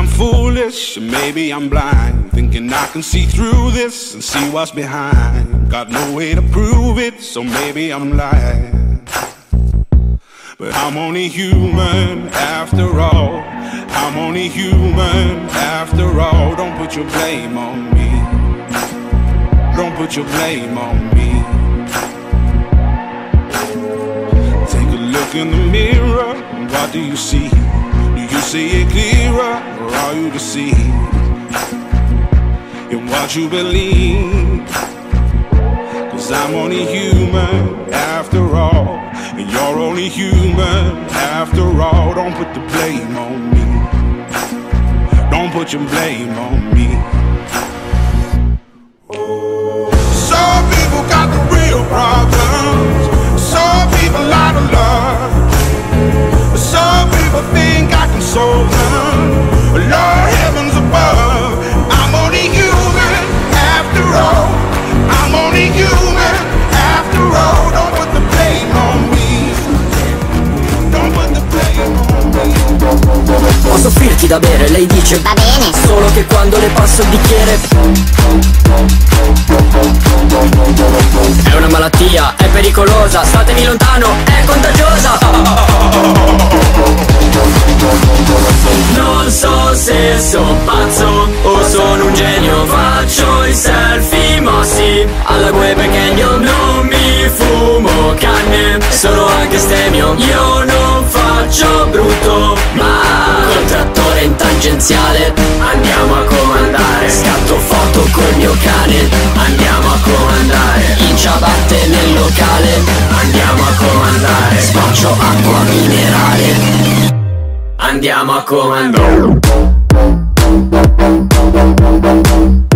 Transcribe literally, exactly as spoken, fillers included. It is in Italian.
I'm foolish, maybe I'm blind, thinking I can see through this and see what's behind. Got no way to prove it, so maybe I'm lying. But I'm only human after all. I'm only human after all. Don't put your blame on me. Don't put your blame on me. Take a look in the mirror, what do you see? Do you see it clearer, or are you deceived in what you believe? Cause I'm only human after all, and you're only human after all. Don't put the blame on me. Don't put your blame on me. Some people got the real problems. Some people out of love. Some people think I can solve them. Lord, heavens above, I'm only human after all. I'm only human after all. Don't put the blame on me. Don't put the blame on me. Posso offrirti da bere, lei dice va bene, solo che quando le passo il bicchiere è una malattia, è pericolosa, statevi lontano, è contagiosa. Non so se sono pazzo o sono un genio, faccio i selfie mossi alla gue perché io non mi fumo canne, sono anche stemio, io non faccio brutto ma col trattore in tangenziale andiamo a comandare, scatto foto col mio cane, andiamo a comandare, in ciabatte nel locale, andiamo a comandare, sboccio acqua minerale, andiamo a comandare.